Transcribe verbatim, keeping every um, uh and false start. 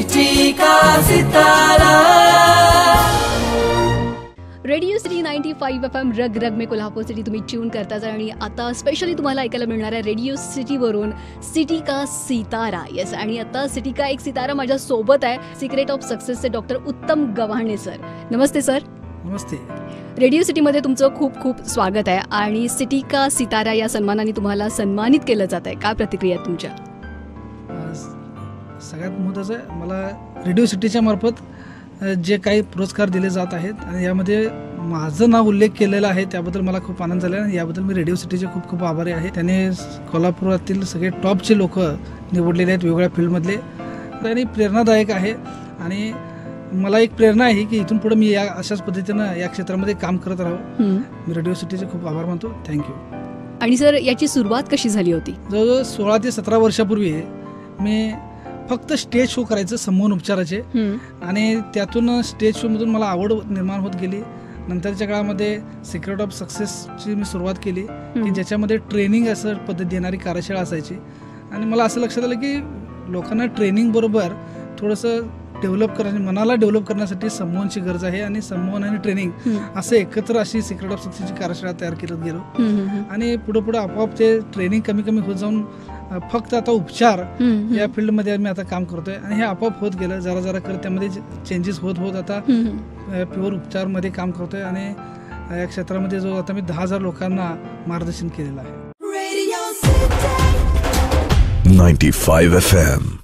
City का सितारा। Radio city ninety five F M रग रग में कोल्हापूर सिटी तुम्ही ट्यून करताच आणि आता स्पेशली तुम्हाला ऐकायला मिळणार आहे रेडिओ सिटीवरून सिटी का सितारा. येस, आणि आता सिटी का एक सितारा माझ्या सोबत आहे सिक्रेट ऑफ सक्सेसचे डॉक्टर उत्तम गव्हाणे सर. नमस्ते सर. नमस्ते. रेडिओ सिटीमध्ये तुमचं खूप खूप स्वागत आहे आणि सिटी का सितारा या सन्मानाने तुम्हाला सन्मानित केलं जात आहे. काय प्रतिक्रिया आहे तुमच्या? सगळ्यात महत्त्वाचं मला रेडिओ सिटीच्या मार्फत जे काही पुरस्कार दिले जात आहेत आणि यामध्ये माझं नाव उल्लेख केलेला आहे त्याबद्दल मला खूप आनंद झाला आणि याबद्दल मी रेडिओ सिटीचे खूप खूप आभारी आहे. त्याने कोल्हापुरातील सगळे टॉपचे लोक निवडलेले आहेत वेगवेगळ्या फील्डमधले आणि प्रेरणादायक आहे. आणि मला एक प्रेरणा आहे की इथून पुढे मी या अशाच पद्धतीनं या क्षेत्रामध्ये काम करत राहू. मी रेडिओ सिटीचे खूप आभार मानतो. थँक्यू. आणि सर याची सुरुवात कशी झाली होती? जवळजवळ सोळा ते सतरा वर्षापूर्वी मी फक्त स्टेज शो करायचं संमोहन उपचाराचे आणि त्यातून स्टेज शो मधून मला आवड निर्माण होत गेली. नंतरच्या काळामध्ये सिक्रेट ऑफ सक्सेसची मी सुरुवात केली की ज्याच्यामध्ये ट्रेनिंग असं पद्धत देणारी कार्यशाळा असायची आणि मला असं लक्षात आलं की लोकांना ट्रेनिंग बरोबर थोडंसं डेव्हलप करण्या मनाला डेव्हलप करण्यासाठी संमोहनची गरज आहे आणि संमोहन आणि ट्रेनिंग असं एकत्र अशी सिक्रेट ऑफ सक्सेसची कार्यशाळा तयार करत गेलो आणि पुढे पुढे आपोआप ते ट्रेनिंग कमी कमी होत जाऊन फक्त आता उपचार या फील्डमध्ये आम्ही आता काम करतोय आणि हे आपोआप होत गेलं जरा जरा करत त्यामध्ये चेंजेस होत होत आता प्युअर उपचार मध्ये काम करतोय आणि या क्षेत्रामध्ये जो आता मी दहा हजार लोकांना मार्गदर्शन केलेलं आहे. Ninety five F M